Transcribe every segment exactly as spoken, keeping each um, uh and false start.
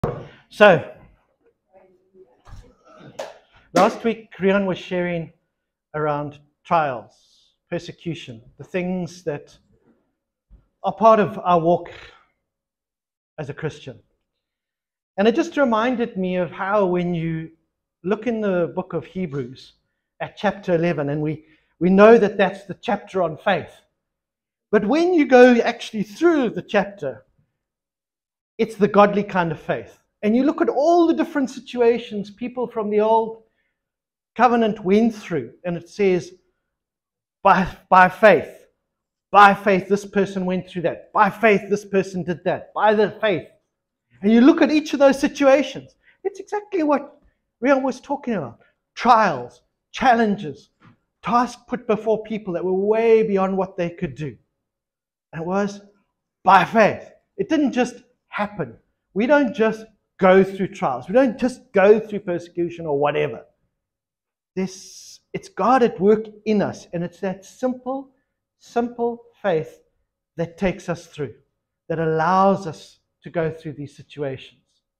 So, last week, Rian was sharing around trials, persecution, the things that are part of our walk as a Christian. And it just reminded me of how when you look in the book of Hebrews at chapter eleven, and we, we know that that's the chapter on faith. But when you go actually through the chapter, it's the godly kind of faith. And you look at all the different situations people from the old covenant went through, and it says, by, by faith, by faith, this person went through that. By faith, this person did that. By the faith. And you look at each of those situations. It's exactly what Rian was talking about. Trials, challenges, tasks put before people that were way beyond what they could do. And it was by faith. It didn't just happen. We don't just go through trials. We don't just go through persecution or whatever. This, it's God at work in us. And it's that simple, simple faith that takes us through, that allows us to go through these situations.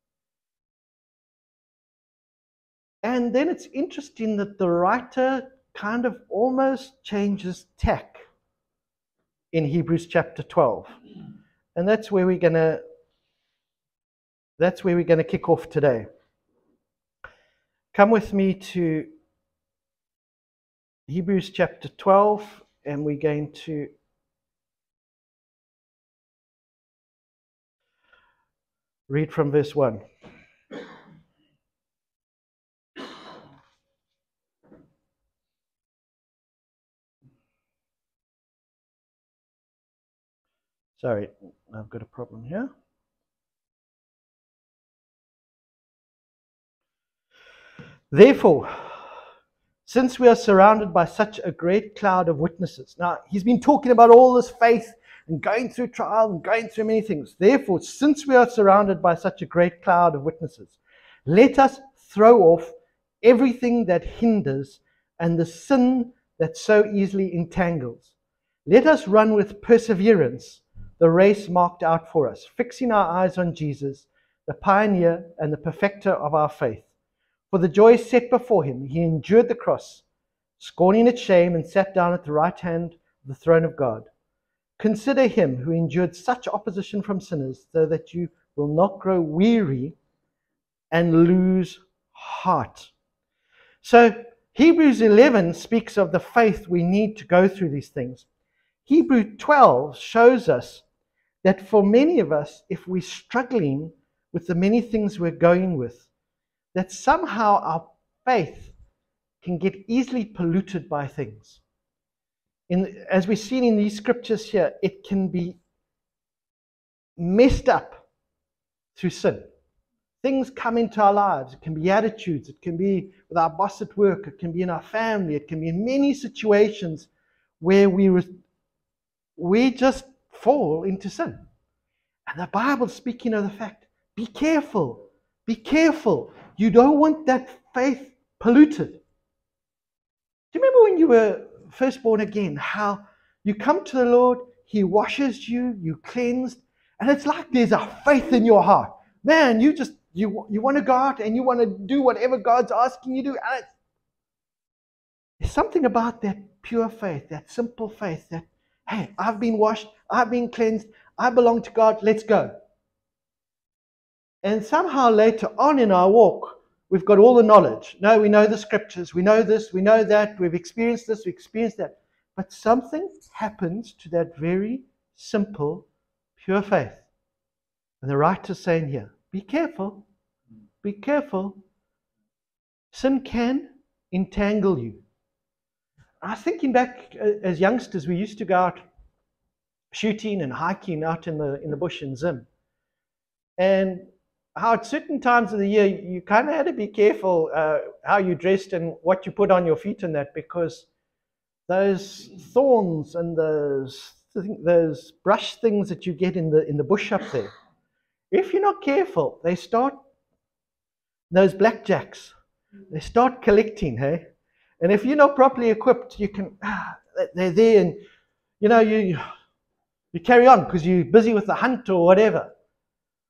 And then it's interesting that the writer kind of almost changes tack in Hebrews chapter twelve. And that's where we're going to that's where we're going to kick off today. Come with me to Hebrews chapter twelve, and we're going to read from verse one. Sorry, I've got a problem here. Therefore, since we are surrounded by such a great cloud of witnesses. Now, he's been talking about all this faith and going through trial and going through many things. Therefore, since we are surrounded by such a great cloud of witnesses, let us throw off everything that hinders and the sin that so easily entangles. Let us run with perseverance the race marked out for us, fixing our eyes on Jesus, the pioneer and the perfecter of our faith. For the joy set before him, he endured the cross, scorning its shame, and sat down at the right hand of the throne of God. Consider him who endured such opposition from sinners, so that you will not grow weary and lose heart. So Hebrews eleven speaks of the faith we need to go through these things. Hebrews twelve shows us that for many of us, if we're struggling with the many things we're going with, that somehow our faith can get easily polluted by things. In, as we've seen in these scriptures here, it can be messed up through sin. Things come into our lives. It can be attitudes. It can be with our boss at work. It can be in our family. It can be in many situations where we, re- we just fall into sin. And the Bible's speaking of the fact, be careful, be careful. You don't want that faith polluted. Do you remember when you were first born again, how you come to the Lord, he washes you, you cleansed, and it's like there's a faith in your heart. Man, you just, you, you want to go out and you want to do whatever God's asking you to do. And it's, there's something about that pure faith, that simple faith, that, hey, I've been washed, I've been cleansed, I belong to God, let's go. And somehow later on in our walk, we've got all the knowledge. No, we know the scriptures, we know this, we know that, we've experienced this, we experienced that. But something happens to that very simple, pure faith. And the writer's saying here, be careful, be careful. Sin can entangle you. I was thinking back as youngsters, we used to go out shooting and hiking out in the in the bush in Zim. And how at certain times of the year, you kind of had to be careful uh, how you dressed and what you put on your feet and that, because those thorns and those those brush things that you get in the in the bush up there, if you're not careful, they start, those blackjacks, they start collecting, hey? And if you're not properly equipped, you can, ah, they're there, and you know, you you carry on because you're busy with the hunt or whatever.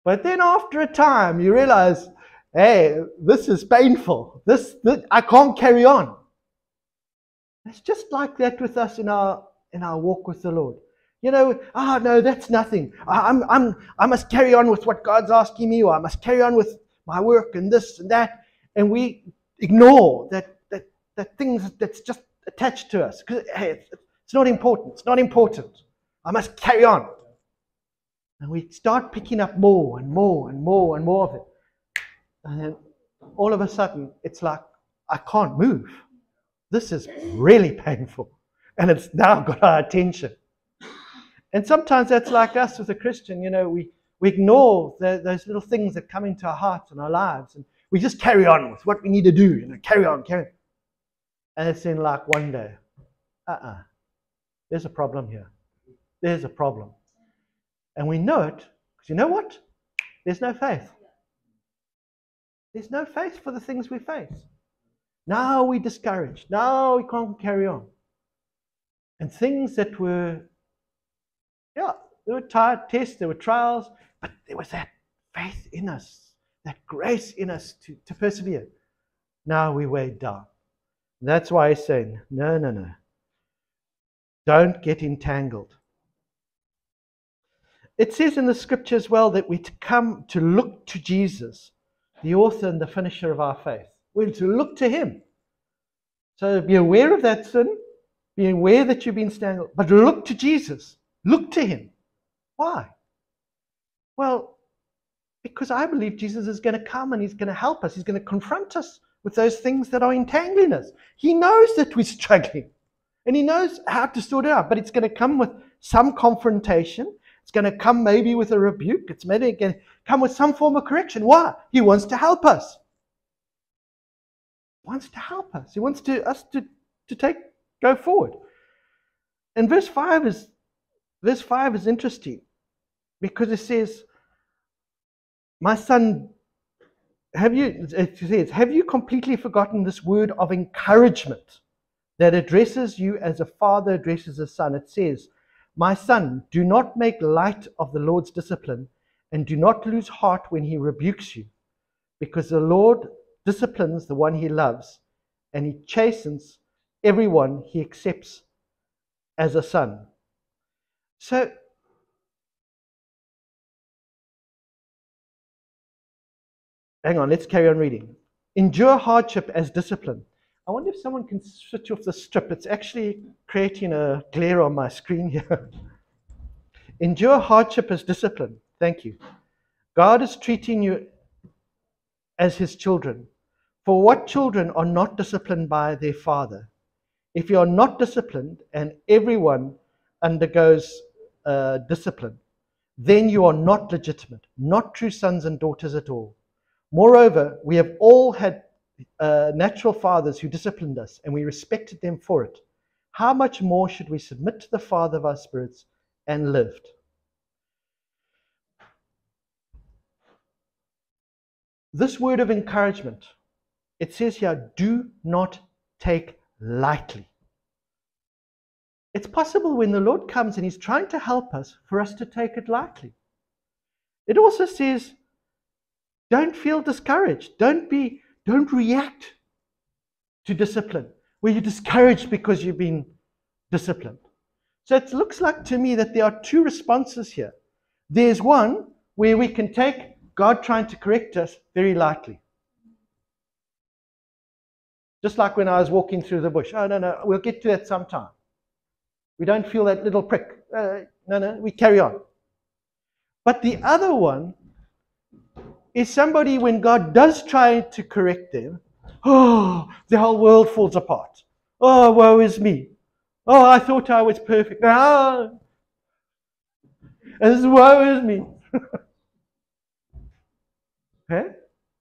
But then after a time, you realize, hey, this is painful. This, this I can't carry on. It's just like that with us in our in our walk with the Lord. You know, ah, oh, no, that's nothing. I, I'm I'm I must carry on with what God's asking me, or I must carry on with my work and this and that, and we ignore that that that things that's just attached to us because hey, it's, it's not important. It's not important. I must carry on, and we start picking up more and more and more and more of it, and then all of a sudden it's like I can't move. This is really painful. And it's now got our attention. And sometimes that's like us as a Christian. You know, we, we ignore the, those little things that come into our hearts and our lives. And we just carry on with what we need to do. You know, carry on, carry on. And it's in like one day. Uh-uh. There's a problem here. There's a problem. And we know it. Because you know what? There's no faith. There's no faith for the things we face. Now we're discouraged. Now we can't carry on. And things that were, yeah, there were tired tests, there were trials, but there was that faith in us, that grace in us to, to persevere. Now we're weighed down. That's why he's saying, no, no, no. Don't get entangled. It says in the scripture as well that we're to come to look to Jesus, the author and the finisher of our faith. We're to look to him. So be aware of that sin. Be aware that you've been entangled. But look to Jesus. Look to him. Why? Well, because I believe Jesus is going to come and he's going to help us. He's going to confront us with those things that are entangling us. He knows that we're struggling. And he knows how to sort it out. But it's going to come with some confrontation. It's going to come maybe with a rebuke. It's maybe going to come with some form of correction. Why? He wants to help us. Wants to help us. He wants to us to, to take go forward. And verse five is verse five is interesting because it says, my son, have you it says, have you completely forgotten this word of encouragement that addresses you as a father addresses a son? It says, my son, do not make light of the Lord's discipline, and do not lose heart when he rebukes you, because the Lord disciplines the one he loves, and he chastens everyone he accepts as a son. So, hang on, let's carry on reading. Endure hardship as discipline. I wonder if someone can switch off the strip. It's actually creating a glare on my screen here. Endure hardship as discipline. Thank you. God is treating you as his children. For what children are not disciplined by their father? If you are not disciplined, and everyone undergoes uh, discipline, then you are not legitimate, not true sons and daughters at all. Moreover, we have all had uh, natural fathers who disciplined us, and we respected them for it. How much more should we submit to the Father of our spirits and live? This word of encouragement, it says here, do not take lightly. It's possible when the Lord comes and he's trying to help us for us to take it lightly. It also says, don't feel discouraged. Don't be, don't react to discipline where you're discouraged because you've been disciplined. So it looks like to me that there are two responses here. There's one where we can take God trying to correct us very lightly. Just like when I was walking through the bush. Oh, no, no, we'll get to that sometime. We don't feel that little prick. Uh, no, no, we carry on. But the other one is somebody, when God does try to correct them, oh, the whole world falls apart. Oh, woe is me. Oh, I thought I was perfect. Ah, and this woe is me. Okay?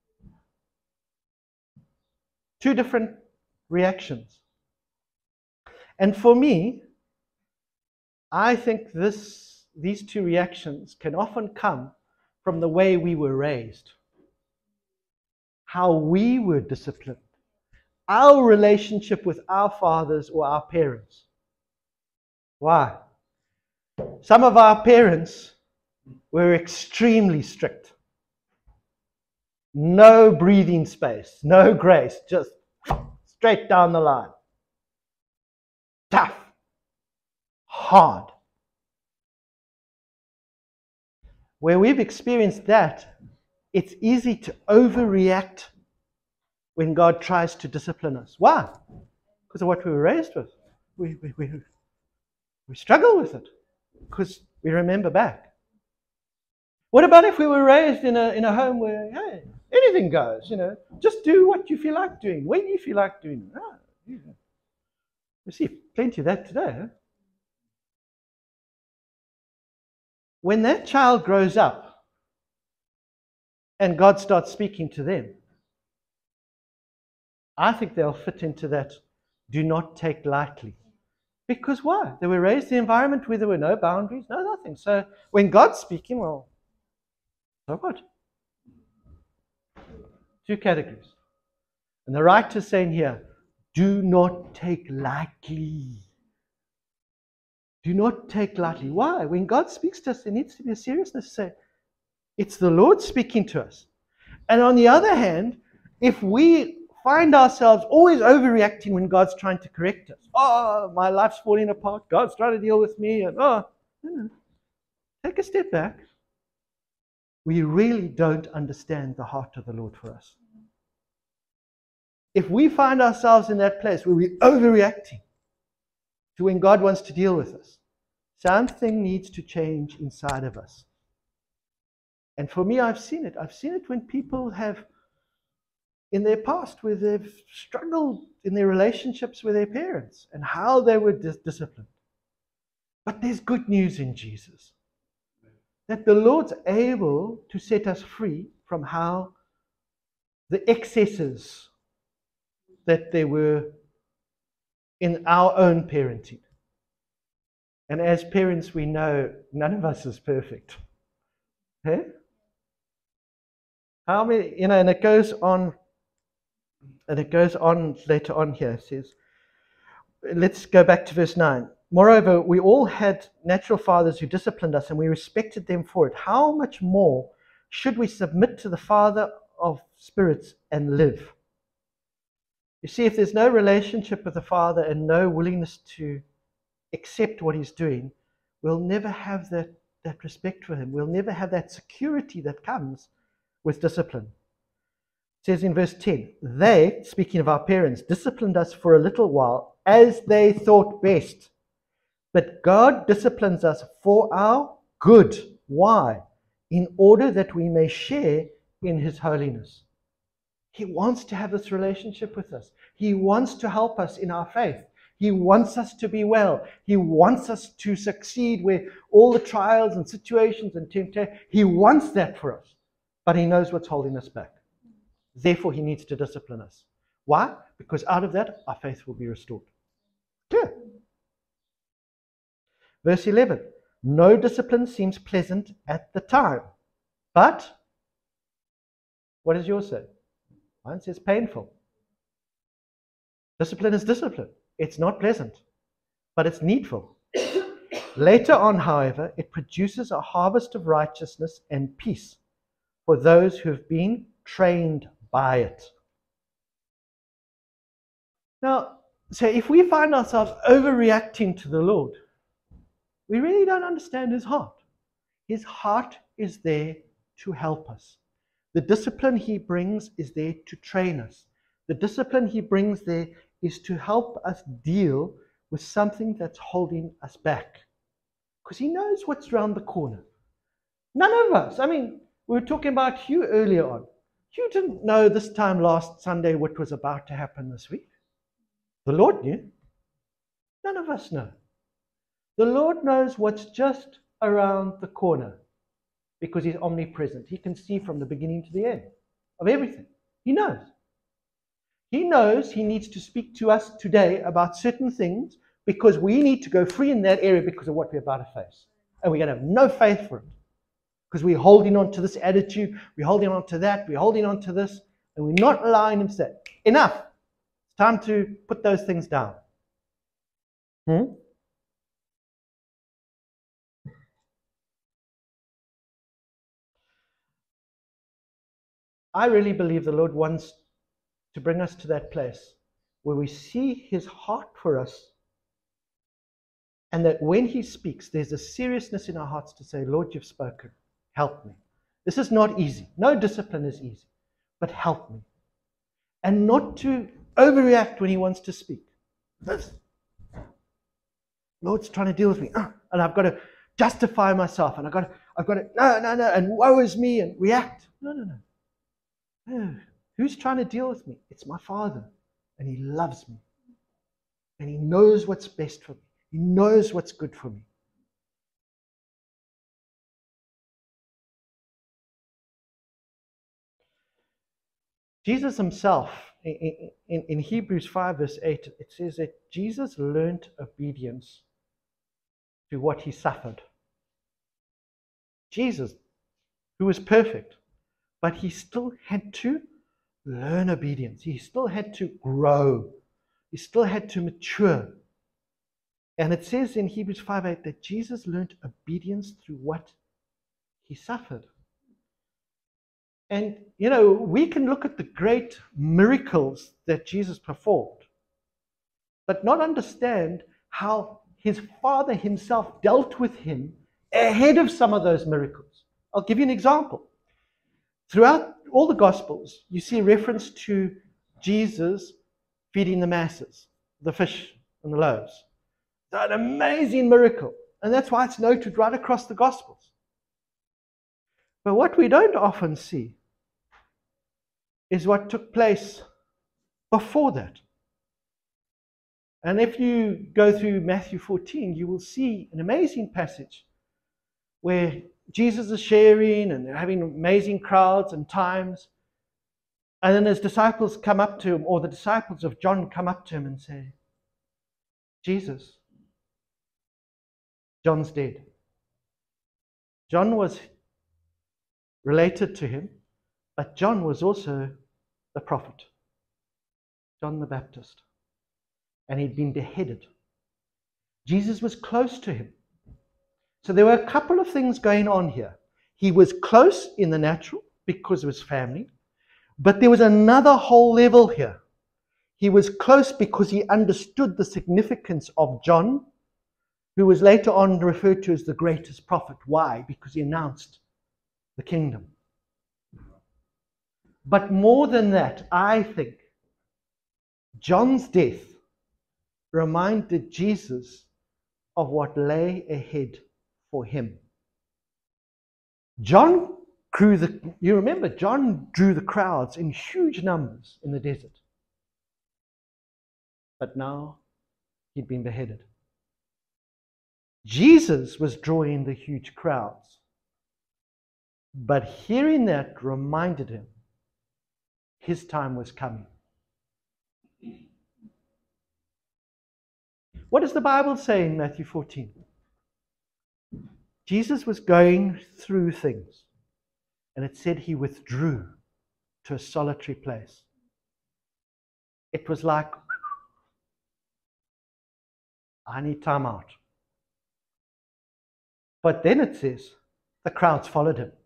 Two different reactions. And for me, I think this, these two reactions can often come from the way we were raised, how we were disciplined, our relationship with our fathers or our parents. Why? Some of our parents were extremely strict. No breathing space, no grace, just straight down the line. Tough, hard. Where we've experienced that, it's easy to overreact when God tries to discipline us. Why? Because of what we were raised with. We, we, we, we struggle with it because we remember back. What about if we were raised in a, in a home where, hey, anything goes, you know, just do what you feel like doing, when you feel like doing it. Ah, yeah. We see plenty of that today. Huh? When that child grows up and God starts speaking to them, I think they'll fit into that do not take lightly. Because why? They were raised in an environment where there were no boundaries, no nothing. So when God's speaking, well, so what? Two categories. And the writer's saying here, do not take lightly. Do not take lightly. Why? When God speaks to us, there needs to be a seriousness to say, it's the Lord speaking to us. And on the other hand, if we find ourselves always overreacting when God's trying to correct us, oh, my life's falling apart, God's trying to deal with me, and oh, take a step back. We really don't understand the heart of the Lord for us. If we find ourselves in that place where we're overreacting to when God wants to deal with us, something needs to change inside of us. And for me, I've seen it. I've seen it when people have, in their past, where they've struggled in their relationships with their parents and how they were dis- disciplined. But there's good news in Jesus. That the Lord's able to set us free from how the excesses that there were in our own parenting. And as parents, we know none of us is perfect. Hey? How many, you know, and it goes on, and it goes on later on here. It says, let's go back to verse nine. Moreover, we all had natural fathers who disciplined us, and we respected them for it. How much more should we submit to the Father of spirits and live? You see, if there's no relationship with the Father and no willingness to accept what He's doing, we'll never have that, that respect for Him. We'll never have that security that comes with discipline. It says in verse ten, they, speaking of our parents, disciplined us for a little while as they thought best. But God disciplines us for our good. Why? In order that we may share in His holiness. He wants to have this relationship with us. He wants to help us in our faith. He wants us to be well. He wants us to succeed where all the trials and situations and temptation, He wants that for us. But He knows what's holding us back. Therefore, He needs to discipline us. Why? Because out of that, our faith will be restored. Clear. Verse eleven, no discipline seems pleasant at the time, but what does yours say? Mine says painful. Discipline is discipline. It's not pleasant, but it's needful. Later on, however, it produces a harvest of righteousness and peace for those who have been trained by it. Now, so if we find ourselves overreacting to the Lord, we really don't understand His heart. His heart is there to help us. The discipline He brings is there to train us. The discipline He brings there is to help us deal with something that's holding us back. Because He knows what's around the corner. None of us. I mean, we were talking about Hugh earlier on. Hugh didn't know this time last Sunday what was about to happen this week. The Lord knew. None of us know. The Lord knows what's just around the corner because He's omnipresent. He can see from the beginning to the end of everything. He knows. He knows He needs to speak to us today about certain things because we need to go free in that area because of what we're about to face. And we're going to have no faith for it because we're holding on to this attitude, we're holding on to that, we're holding on to this, and we're not allowing Him to say, enough. It's time to put those things down. Hmm? I really believe the Lord wants to bring us to that place where we see his heart for us, and that when he speaks, there's a seriousness in our hearts to say, Lord, you've spoken. Help me. This is not easy. No discipline is easy, but help me. And not to overreact when he wants to speak. Lord's trying to deal with me, uh, and I've got to justify myself, and I've got to, I've got to, no, no, no, and woe is me, and react. No, no, no. No. Who's trying to deal with me? It's my Father, and he loves me, and he knows what's best for me. He knows what's good for me. Jesus himself, in, in, in Hebrews five verse eight, it says that Jesus learned obedience to what he suffered. Jesus, who was perfect, but he still had to learn obedience. He still had to grow. He still had to mature. And it says in Hebrews five eight that Jesus learned obedience through what he suffered. And, you know, we can look at the great miracles that Jesus performed, but not understand how his Father himself dealt with him ahead of some of those miracles. I'll give you an example. Throughout all the Gospels, you see reference to Jesus feeding the masses, the fish and the loaves. It's an amazing miracle, and that's why it's noted right across the Gospels. But what we don't often see is what took place before that. And if you go through Matthew fourteen, you will see an amazing passage where Jesus is sharing and they're having amazing crowds and times. And then his disciples come up to him, or the disciples of John come up to him and say, Jesus, John's dead. John was related to him, but John was also the prophet, John the Baptist. And he'd been beheaded. Jesus was close to him. So there were a couple of things going on here. He was close in the natural because of his family, but there was another whole level here. He was close because he understood the significance of John, who was later on referred to as the greatest prophet. Why? Because he announced the kingdom. But more than that, I think John's death reminded Jesus of what lay ahead for him. John drew the, you remember, John drew the crowds in huge numbers in the desert. But now he'd been beheaded. Jesus was drawing the huge crowds. But hearing that reminded him his time was coming. What does the Bible say in Matthew fourteen? Jesus was going through things, and it said he withdrew to a solitary place. It was like, I need time out. But then it says the crowds followed him.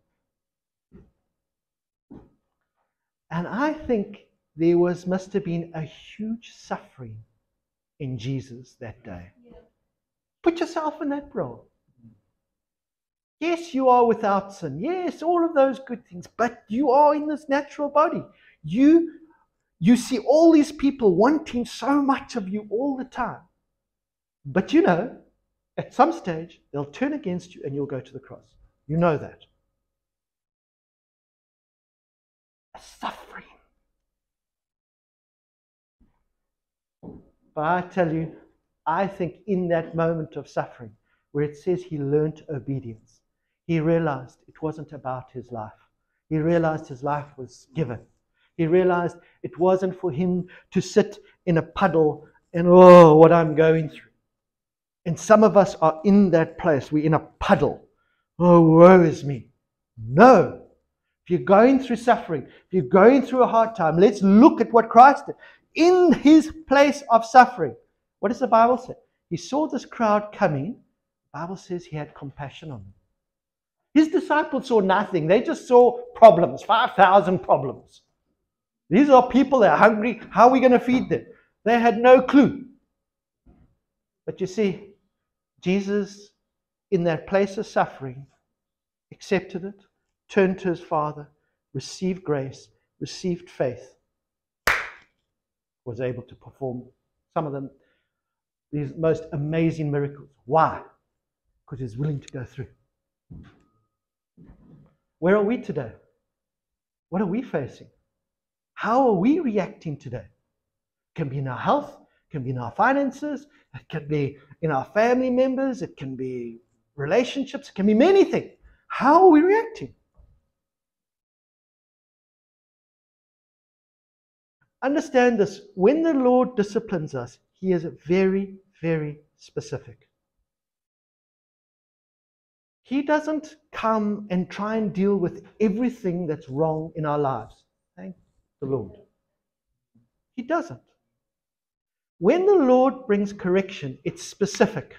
And I think there was must have been a huge suffering in Jesus that day. Yeah. Put yourself in that role. Yes, you are without sin. Yes, all of those good things. But you are in this natural body. You, you see all these people wanting so much of you all the time. But you know, at some stage, they'll turn against you and you'll go to the cross. You know that. A suffering. But I tell you, I think in that moment of suffering, where it says he learnt obedience, he realized it wasn't about his life. He realized his life was given. He realized it wasn't for him to sit in a puddle and, oh, what I'm going through. And some of us are in that place. We're in a puddle. Oh, woe is me. No. If you're going through suffering, if you're going through a hard time, let's look at what Christ did. In his place of suffering, what does the Bible say? He saw this crowd coming. The Bible says he had compassion on them. His disciples saw nothing. They just saw problems, five thousand problems. These are people that are hungry. How are we going to feed them? They had no clue. But you see, Jesus, in that place of suffering, accepted it, turned to his Father, received grace, received faith, was able to perform some of them, these most amazing miracles. Why? Because he was willing to go through. Where are we today? What are we facing? How are we reacting today? It can be in our health, it can be in our finances, it can be in our family members, it can be relationships, it can be many things. How are we reacting? Understand this. When the Lord disciplines us, he is very, very specific. He doesn't come and try and deal with everything that's wrong in our lives. Thank the Lord. He doesn't. When the Lord brings correction, it's specific.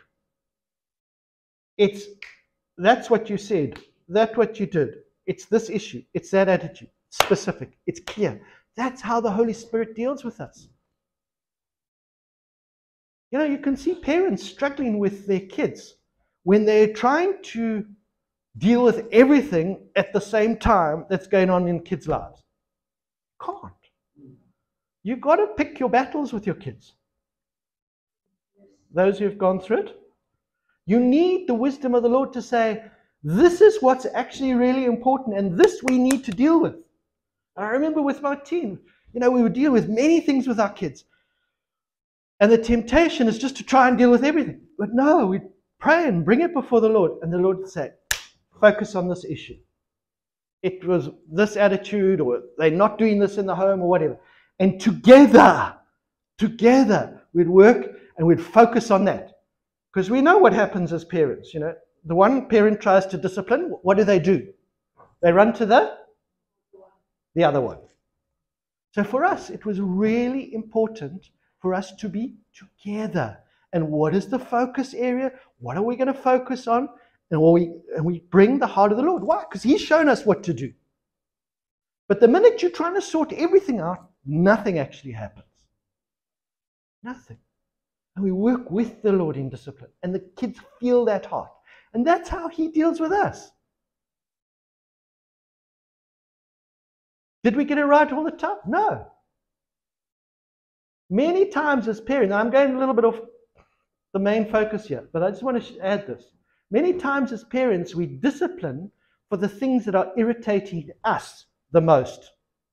It's, that's what you said. That's what you did. It's this issue. It's that attitude. It's specific. It's clear. That's how the Holy Spirit deals with us. You know, you can see parents struggling with their kids when they're trying to deal with everything at the same time that's going on in kids' lives. Can't. You've got to pick your battles with your kids. Those who have gone through it. You need the wisdom of the Lord to say, this is what's actually really important, and this we need to deal with. I remember with my team, you know, we would deal with many things with our kids. And the temptation is just to try and deal with everything. But no, we pray and bring it before the Lord. And the Lord would say, focus on this issue. It was this attitude, or they're not doing this in the home, or whatever. And together, together, we'd work and we'd focus on that. Because we know what happens as parents, you know. The one parent tries to discipline, what do they do? They run to the, the other one. So for us, it was really important for us to be together. And what is the focus area? What are we going to focus on? And we, and we bring the heart of the Lord. Why? Because he's shown us what to do. But the minute you're trying to sort everything out, nothing actually happens. Nothing. And we work with the Lord in discipline. And the kids feel that heart. And that's how he deals with us. Did we get it right all the time? No. Many times as parents, now I'm going a little bit off the main focus here, but I just want to add this. Many times as parents, we discipline for the things that are irritating us the most.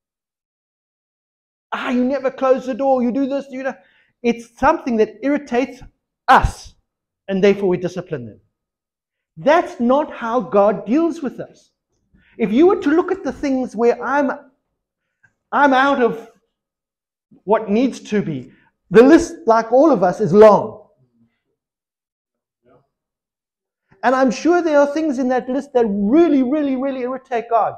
Ah, you never close the door, you do this, you know. It's something that irritates us, and therefore we discipline them. That's not how God deals with us. If you were to look at the things where I'm, I'm out of what needs to be, the list, like all of us, is long. And I'm sure there are things in that list that really, really, really irritate God.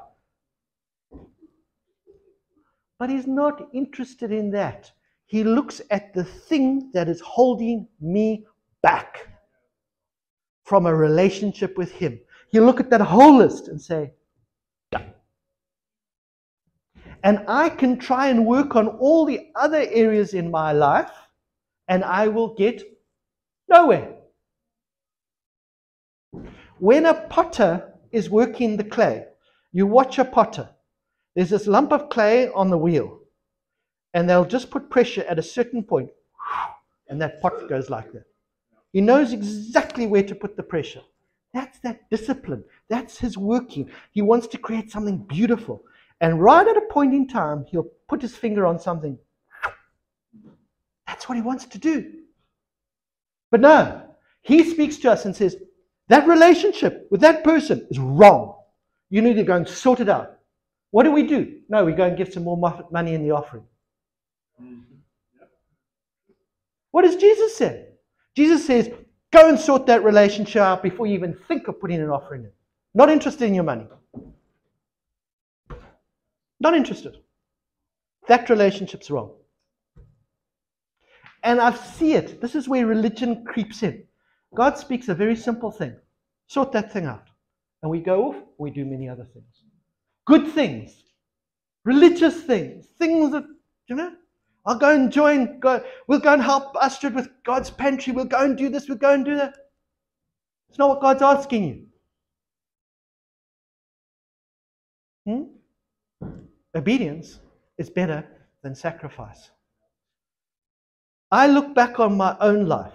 But he's not interested in that. He looks at the thing that is holding me back from a relationship with him. He'll look at that whole list and say, yeah. And I can try and work on all the other areas in my life, and I will get nowhere. When a potter is working the clay, you watch a potter. There's this lump of clay on the wheel, and they'll just put pressure at a certain point, and that pot goes like that. He knows exactly where to put the pressure. That's that discipline. That's his working. He wants to create something beautiful. And right at a point in time, he'll put his finger on something. That's what he wants to do. But no, he speaks to us and says, that relationship with that person is wrong. You need to go and sort it out. What do we do? No, we go and give some more money in the offering. What does Jesus say? Jesus says, go and sort that relationship out before you even think of putting an offering in. Not interested in your money. Not interested. That relationship's wrong. And I see it. This is where religion creeps in. God speaks a very simple thing. Sort that thing out. And we go off, we do many other things. Good things, religious things, things that, you know, I'll go and join, go, we'll go and help Astrid with God's pantry, we'll go and do this, we'll go and do that. It's not what God's asking you. Hmm? Obedience is better than sacrifice. I look back on my own life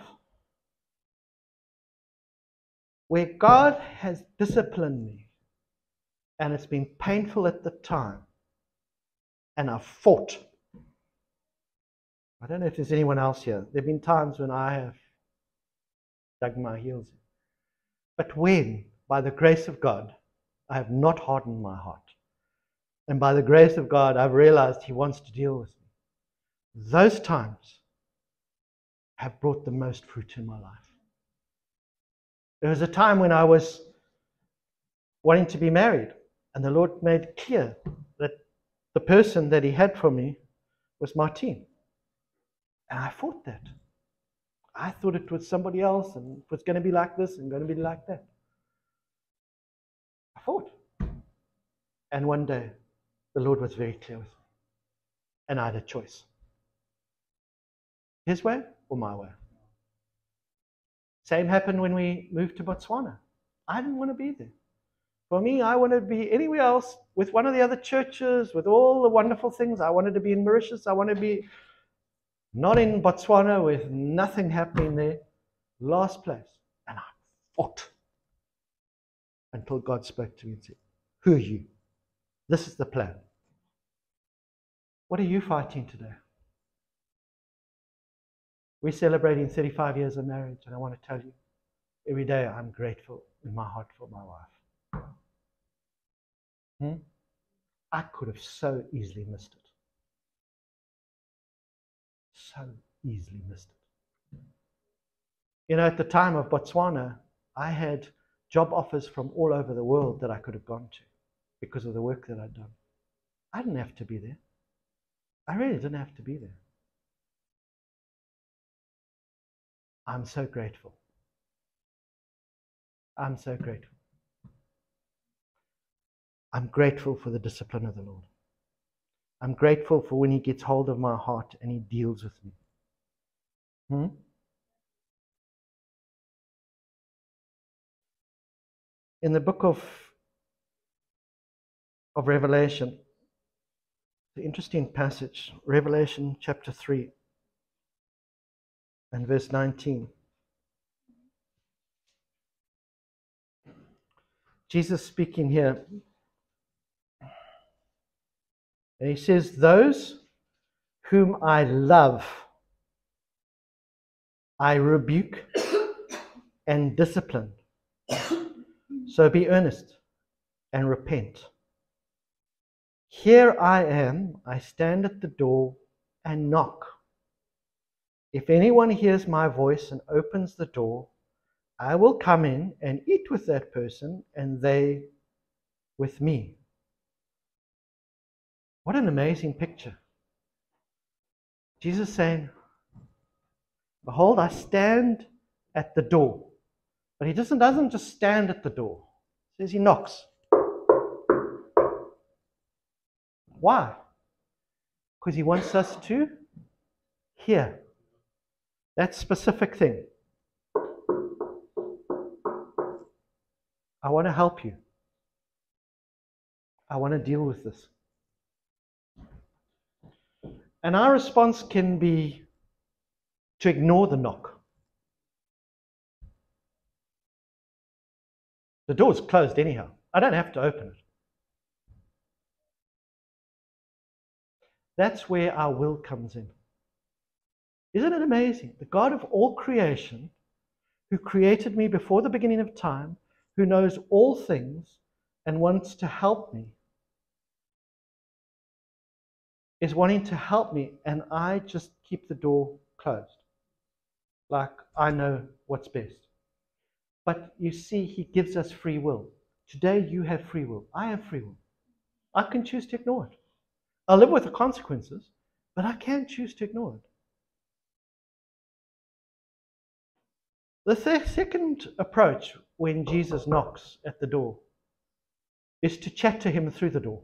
where God has disciplined me, and it's been painful at the time, and I've fought. I don't know if there's anyone else here. There have been times when I have dug my heels in. But when, by the grace of God, I have not hardened my heart, and by the grace of God, I've realized He wants to deal with me, those times have brought the most fruit in my life. There was a time when I was wanting to be married, and the Lord made clear that the person that He had for me was Martine. And I fought that. I thought it was somebody else, and it was going to be like this and going to be like that. I fought. And one day, the Lord was very clear with me. And I had a choice. His way or my way. Same happened when we moved to Botswana. I didn't want to be there. For me, I wanted to be anywhere else with one of the other churches, with all the wonderful things. I wanted to be in Mauritius. I wanted to be not in Botswana with nothing happening there. Last place. And I fought until God spoke to me and said, who are you? This is the plan. What are you fighting today? We're celebrating thirty-five years of marriage, and I want to tell you, every day I'm grateful in my heart for my wife. Hmm? I could have so easily missed it. So easily missed it. You know, at the time of Botswana, I had job offers from all over the world that I could have gone to because of the work that I'd done. I didn't have to be there. I really didn't have to be there. I'm so grateful. I'm so grateful. I'm grateful for the discipline of the Lord. I'm grateful for when He gets hold of my heart and He deals with me. Hmm? In the book of, of Revelation, the interesting passage, Revelation chapter three and verse nineteen. Jesus speaking here, and He says, those whom I love, I rebuke and discipline. So be earnest and repent. Here I am, I stand at the door and knock. If anyone hears my voice and opens the door, I will come in and eat with that person, and they with me. What an amazing picture. Jesus saying, behold, I stand at the door. But He doesn't, doesn't just stand at the door. He says He knocks. Why? Because He wants us to hear that specific thing. I want to help you. I want to deal with this. And our response can be to ignore the knock. The door's closed anyhow. I don't have to open it. That's where our will comes in. Isn't it amazing? The God of all creation, who created me before the beginning of time, who knows all things and wants to help me, is wanting to help me, and I just keep the door closed. Like I know what's best. But you see, He gives us free will. Today you have free will. I have free will. I can choose to ignore it. I'll live with the consequences, but I can choose to ignore it. The th- second approach when Jesus knocks at the door is to chat to him through the door.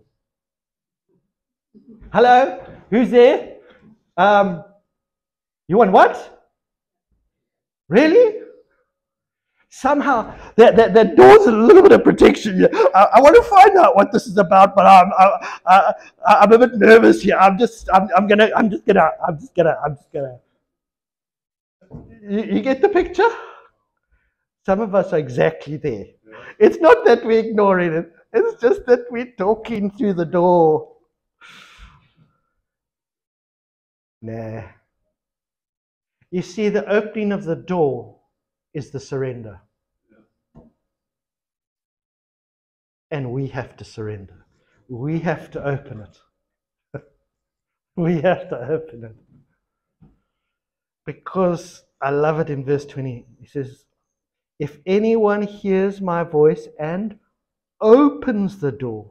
Hello, who's there? Um, you want what? Really? Somehow, that, that, that door's a little bit of protection here. I, I want to find out what this is about, but I'm, I, I, I'm a bit nervous here. I'm just, I'm, I'm gonna, I'm just gonna, I'm just gonna, I'm just gonna. You, you get the picture? Some of us are exactly there. It's not that we're ignoring it. It's just that we're talking through the door. Nah. You see, the opening of the door is the surrender. And we have to surrender. We have to open it. We have to open it. Because I love it in verse twenty. He says, if anyone hears my voice and opens the door,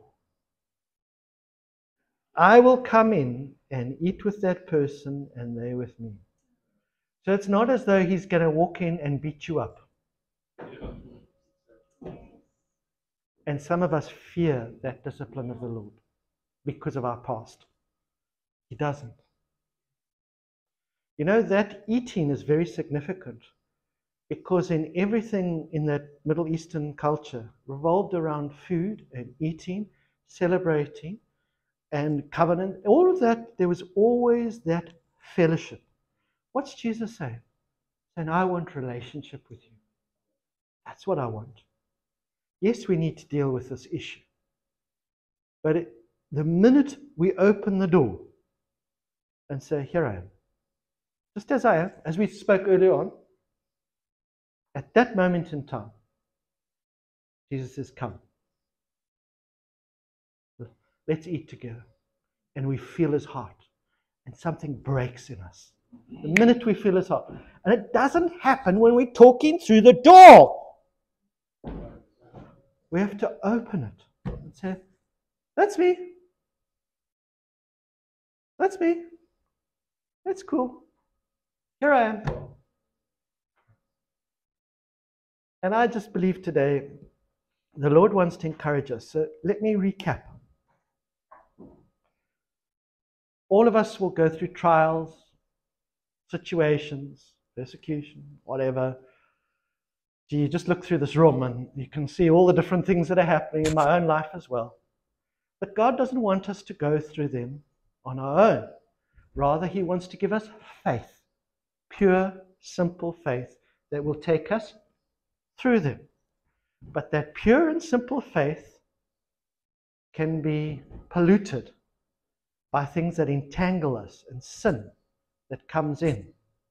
I will come in and eat with that person and they with me. So it's not as though he's going to walk in and beat you up. And some of us fear that discipline of the Lord because of our past. He doesn't. You know, that eating is very significant because in everything in that Middle Eastern culture revolved around food and eating, celebrating, and covenant. All of that, there was always that fellowship. What's Jesus saying? Saying, I want relationship with you. That's what I want. Yes, we need to deal with this issue. But it, the minute we open the door and say, here I am, just as I am, as we spoke earlier on, at that moment in time, Jesus says, come. Let's eat together. And we feel his heart. And something breaks in us. The minute we feel his heart. And it doesn't happen when we're talking through the door. We have to open it and say, that's me. That's me. That's cool. Here I am. And I just believe today the Lord wants to encourage us. So let me recap. All of us will go through trials, situations, persecution, whatever. You just look through this room and you can see all the different things that are happening in my own life as well. But God doesn't want us to go through them on our own. Rather, he wants to give us faith, pure, simple faith that will take us through them. But that pure and simple faith can be polluted by things that entangle us and sin that comes in.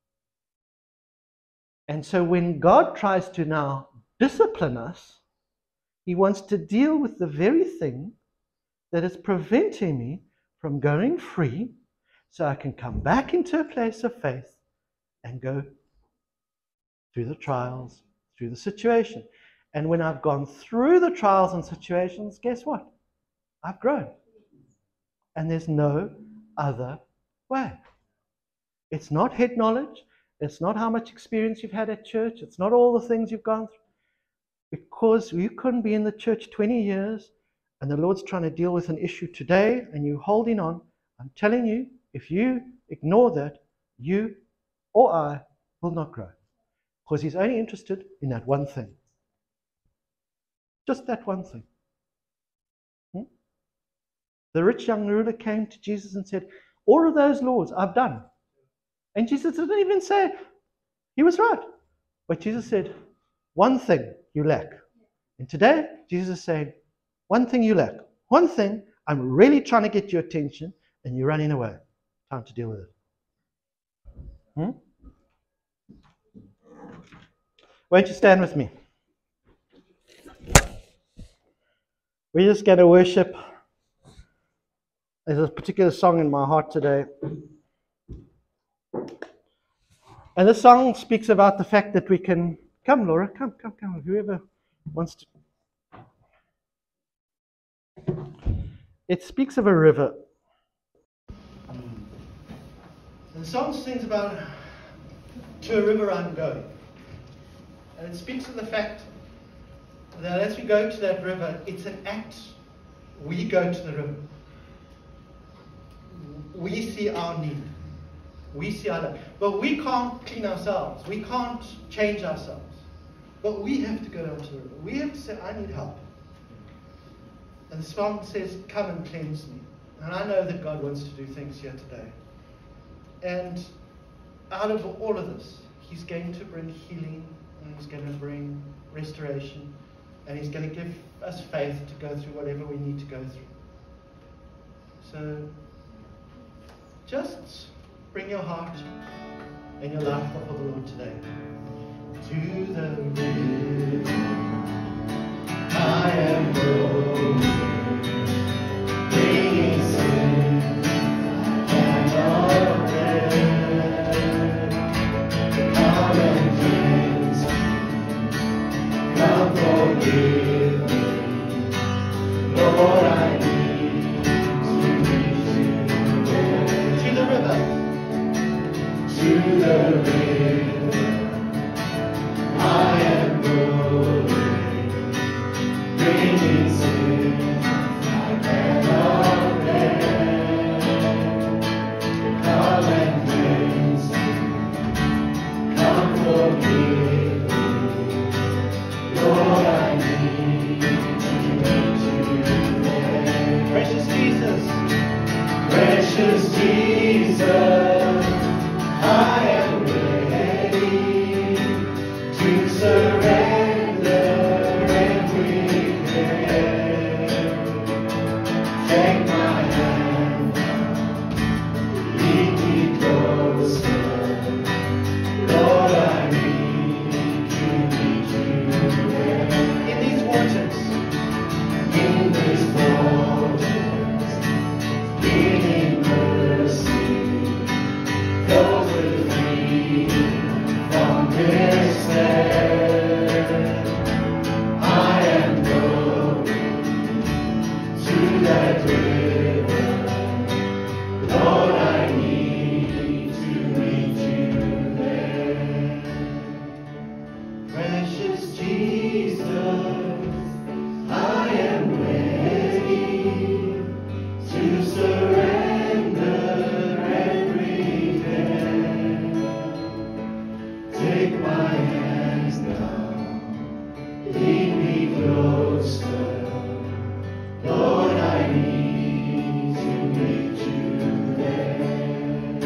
And so when God tries to now discipline us, he wants to deal with the very thing that is preventing me from going free so I can come back into a place of faith and go through the trials, through the situation. And when I've gone through the trials and situations, guess what? I've grown. And there's no other way. It's not head knowledge. It's not how much experience you've had at church. It's not all the things you've gone through. Because you couldn't be in the church twenty years and the Lord's trying to deal with an issue today and you're holding on. I'm telling you, if you ignore that, you or I will not grow. Because he's only interested in that one thing. Just that one thing. Hmm? The rich young ruler came to Jesus and said, all of those laws I've done. And Jesus didn't even say, he was right. But Jesus said, one thing you lack. And today, Jesus is saying, one thing you lack. One thing, I'm really trying to get your attention, and you're running away. Time to deal with it. Hmm? Won't you stand with me? We're just going to worship. There's a particular song in my heart today. And this song speaks about the fact that we can... Come, Laura, come, come, come. Whoever wants to... It speaks of a river. And the song sings about to a river I'm going. And it speaks of the fact that as we go to that river, it's an act we go to the river. We see our need. We see our life. But we can't clean ourselves. We can't change ourselves. But we have to go down to the river. We have to say, I need help. And the Psalm says, come and cleanse me. And I know that God wants to do things here today. And out of all of this, He's going to bring healing, and He's going to bring restoration, and He's going to give us faith to go through whatever we need to go through. So, just bring your heart and your life before the Lord today. To the river I am going, bringing sin and all death. Come and cleanse me, come forgive me, Lord, I need to meet you there. To the river, to the river I am going, bringing sin I cannot bear. Come and cleanse me, come forgive me, Lord, I need to meet you there. Precious Jesus, precious Jesus, I am ready to surrender everything. Take my hand, lead me closer, Lord, I need to meet you there. In these waters, in these waters, in mercy, go with me from this land. I am going to that river, Lord, I need to meet you there. Precious Jesus, I am ready to surrender everything. Take my hands now, lead me closer, Lord, I need to meet you there.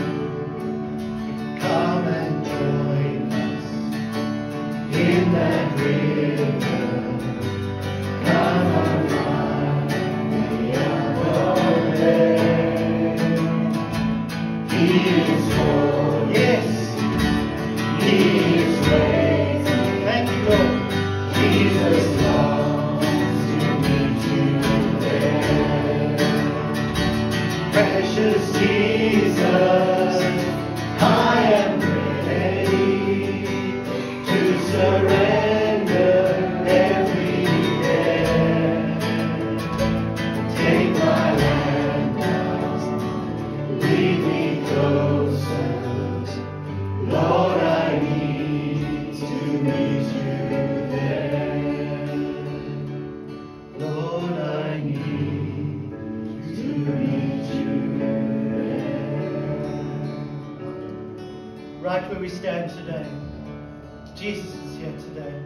Come and join us in that river. Come on, run, we are there. He is Lord, yes. He is great. Thank you, Lord. Jesus longs to meet you there. Precious Jesus, I am ready to surrender every day. Take my hand now, lead me closer, Lord, I need to meet you there. Lord, I need to meet you there. Right where we stand today, Jesus is here today.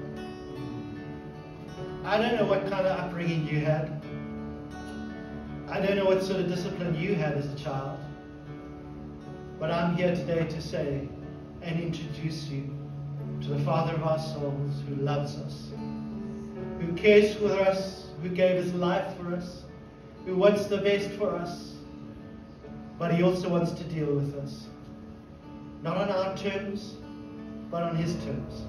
I don't know what kind of upbringing you had. I don't know what sort of discipline you had as a child. But I'm here today to say and introduce you to the Father of our souls, who loves us, who cares for us, who gave His life for us, who wants the best for us, but He also wants to deal with us. Not on our terms, but on His terms.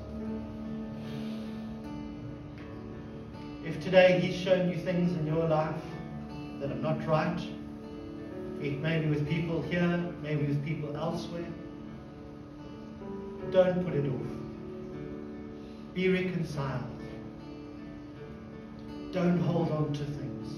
If today He's shown you things in your life that are not right, it may be with people here, maybe with people elsewhere, don't put it off. Be reconciled. Don't hold on to things.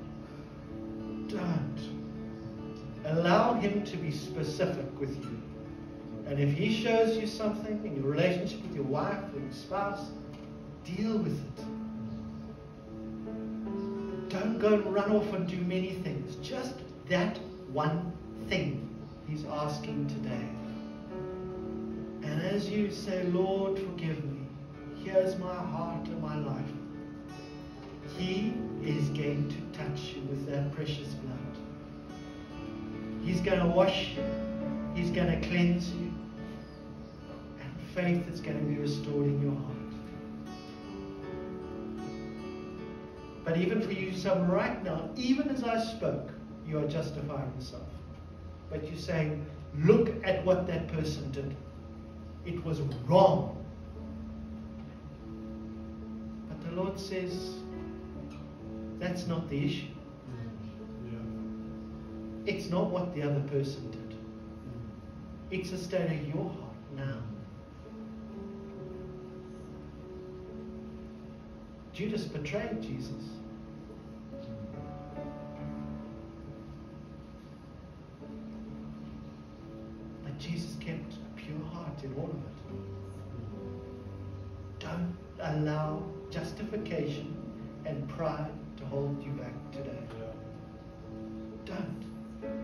Don't. Allow Him to be specific with you. And if He shows you something in your relationship with your wife or your spouse, deal with it. Don't go and run off and do many things. Just that one thing he's asking today. And as you say, Lord, forgive me. Here's my heart and my life. He is going to touch you with that precious blood. He's going to wash you. He's going to cleanse you. And faith is going to be restored in your heart. But even for you, some right now, even as I spoke, you are justifying yourself. But you're saying, look at what that person did. It was wrong. But the Lord says, that's not the issue. It's not what the other person did. It's the state of your heart now. Judas betrayed Jesus. But Jesus kept a pure heart in all of it. Don't allow justification and pride to hold you back today. Don't.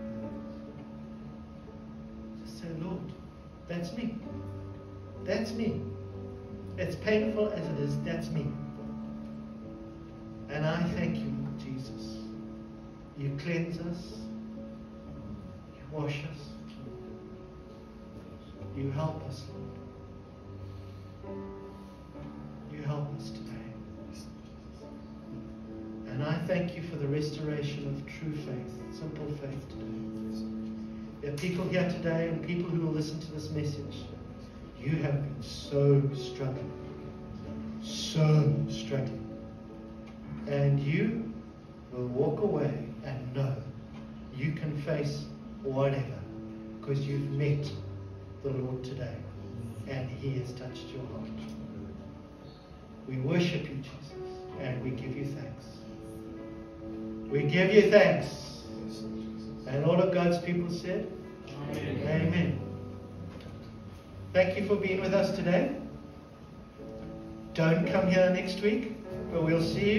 Just say, Lord, that's me. That's me. As painful as it is, that's me. And I thank you, Jesus. You cleanse us. You wash us. You help us, Lord. You help us today. And I thank you for the restoration of true faith, simple faith today. There are people here today and people who will listen to this message. You have been so struggling. So struggling. And you will walk away and know you can face whatever because you've met the Lord today and He has touched your heart. We worship you, Jesus, and we give you thanks. We give you thanks. And all of God's people said, Amen. Amen. Thank you for being with us today. Don't come here next week, but we'll see you.